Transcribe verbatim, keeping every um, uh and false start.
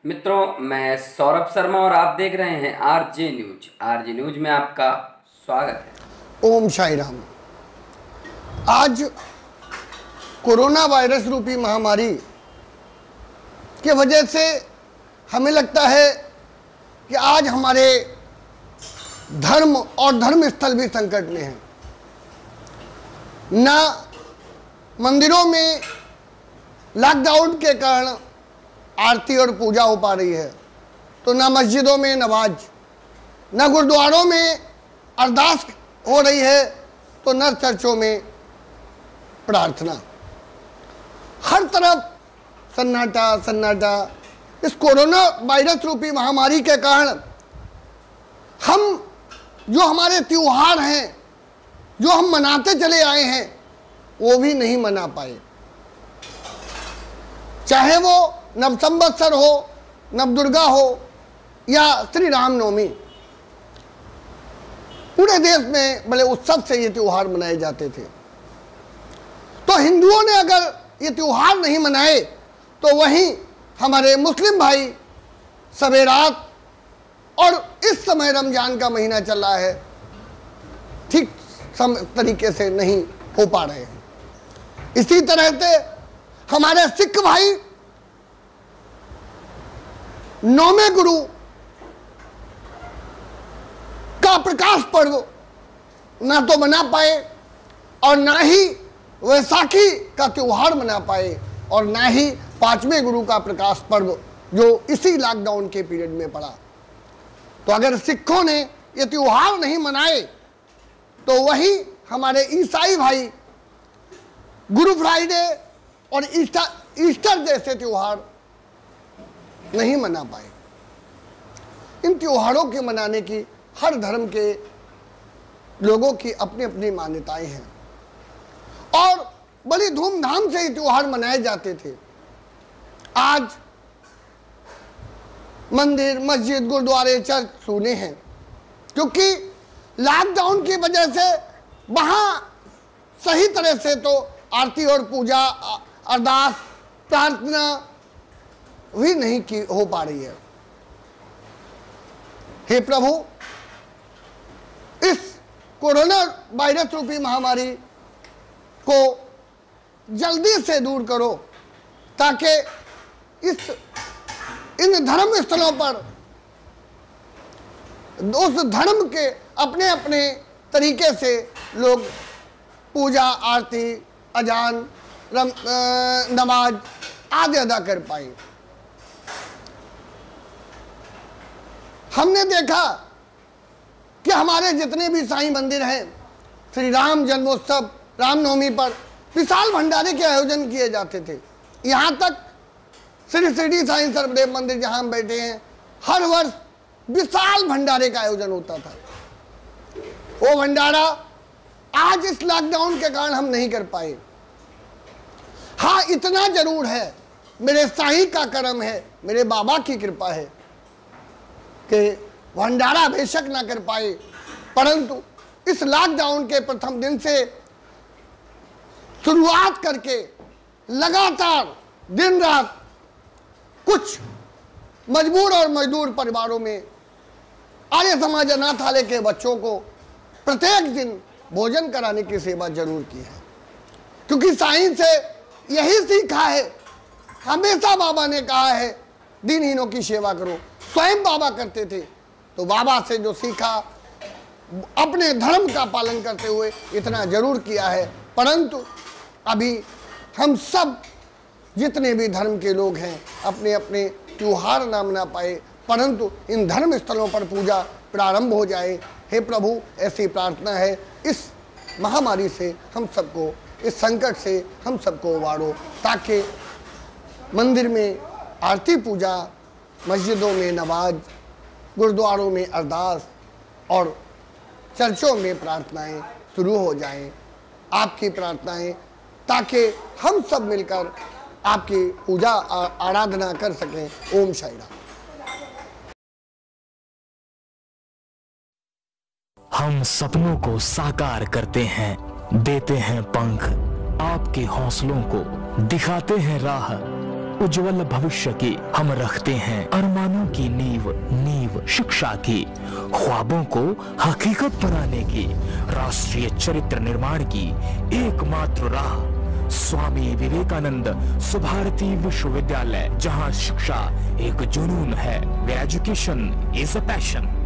मित्रों, मैं सौरभ शर्मा और आप देख रहे हैं आरजे न्यूज। आरजे न्यूज में आपका स्वागत है। ओम साई राम। आज कोरोना वायरस रूपी महामारी की वजह से हमें लगता है कि आज हमारे धर्म और धर्म स्थल भी संकट में हैं। ना मंदिरों में लॉकडाउन के कारण आरती और पूजा हो पा रही है, तो ना मस्जिदों में नमाज, ना गुरुद्वारों में अरदास हो रही है, तो न चर्चों में प्रार्थना। हर तरफ सन्नाटा सन्नाटा। इस कोरोना वायरस रूपी महामारी के कारण हम जो हमारे त्योहार हैं, जो हम मनाते चले आए हैं, वो भी नहीं मना पाए। चाहे वो नव संवत्सर हो, नव दुर्गा हो या श्री रामनवमी, पूरे देश में बड़े उत्सव से ये त्योहार मनाए जाते थे। तो हिंदुओं ने अगर ये त्योहार नहीं मनाए, तो वहीं हमारे मुस्लिम भाई सवेरात और इस समय रमजान का महीना चल रहा है, ठीक तरीके से नहीं हो पा रहे हैं। इसी तरह से हमारे सिख भाई नौवें गुरु का प्रकाश पर्व ना तो मना पाए और ना ही वैसाखी का त्योहार मना पाए और ना ही पांचवें गुरु का प्रकाश पर्व जो इसी लॉकडाउन के पीरियड में पड़ा। तो अगर सिखों ने ये त्योहार नहीं मनाए, तो वही हमारे ईसाई भाई गुरु फ्राइडे और ईस्टर ईस्टर जैसे त्योहार नहीं मना पाए। इन त्योहारों के मनाने की हर धर्म के लोगों की अपनी अपनी मान्यताएं हैं और बड़ी धूमधाम से ये त्योहार मनाए जाते थे। आज मंदिर, मस्जिद, गुरुद्वारे, चर्च सूने हैं, क्योंकि लॉकडाउन की वजह से वहां सही तरह से तो आरती और पूजा, अरदास, प्रार्थना भी नहीं की हो पा रही है। हे प्रभु, इस कोरोना वायरस रूपी महामारी को जल्दी से दूर करो, ताकि इस इन धर्म स्थलों पर उस धर्म के अपने अपने तरीके से लोग पूजा, आरती, अजान, रम, नमाज आदि अदा कर पाए। हमने देखा कि हमारे जितने भी साईं मंदिर हैं, श्री राम जन्मोत्सव, रामनवमी पर विशाल भंडारे के आयोजन किए जाते थे। यहाँ तक श्री शिरडी साईं सर्वदेव मंदिर जहाँ हम बैठे हैं, हर वर्ष विशाल भंडारे का आयोजन होता था। वो भंडारा आज इस लॉकडाउन के कारण हम नहीं कर पाए। हाँ, इतना जरूर है, मेरे साईं का करम है, मेरे बाबा की कृपा है कि भंडारा बेशक ना कर पाए, परंतु इस लॉकडाउन के प्रथम दिन से शुरुआत करके लगातार दिन रात कुछ मजबूर और मजदूर परिवारों में आर्य समाज अनाथालय के बच्चों को प्रत्येक दिन भोजन कराने की सेवा जरूर की है, क्योंकि साईं से यही सीखा है। हमेशा बाबा ने कहा है, दीनहीनों की सेवा करो। स्वयं बाबा करते थे, तो बाबा से जो सीखा, अपने धर्म का पालन करते हुए इतना जरूर किया है। परंतु अभी हम सब जितने भी धर्म के लोग हैं, अपने अपने त्योहार ना मना पाए, परंतु इन धर्म स्थलों पर पूजा प्रारंभ हो जाए। हे प्रभु, ऐसी प्रार्थना है, इस महामारी से हम सबको, इस संकट से हम सबको उबारो, ताकि मंदिर में आरती पूजा, मस्जिदों में नमाज, गुरुद्वारों में अरदास और चर्चों में प्रार्थनाएं शुरू हो जाएं। आपकी प्रार्थनाएं, ताकि हम सब मिलकर आपकी पूजा आराधना कर सकें। ओम साई राम। हम सपनों को साकार करते हैं, देते हैं पंख, आपके हौसलों को दिखाते हैं राह। उज्जवल भविष्य की। हम रखते हैं अरमानों की नींव, नींव शिक्षा की, ख्वाबों को हकीकत बनाने की, राष्ट्रीय चरित्र निर्माण की एकमात्र राह स्वामी विवेकानंद सुभारती विश्वविद्यालय, जहां शिक्षा एक जुनून है, where education is a passion।